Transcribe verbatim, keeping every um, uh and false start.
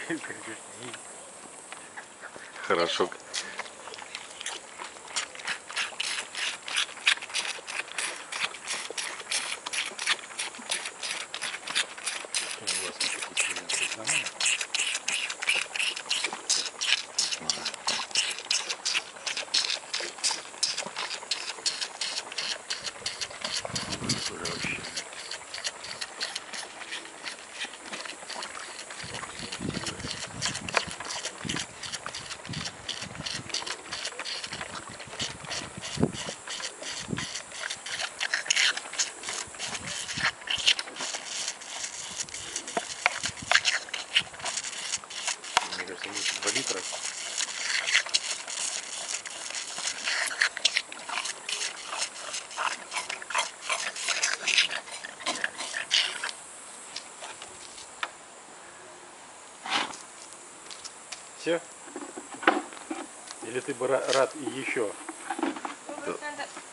Хорошо. два литра. Все? Или ты бы рад и еще? Ну, вот надо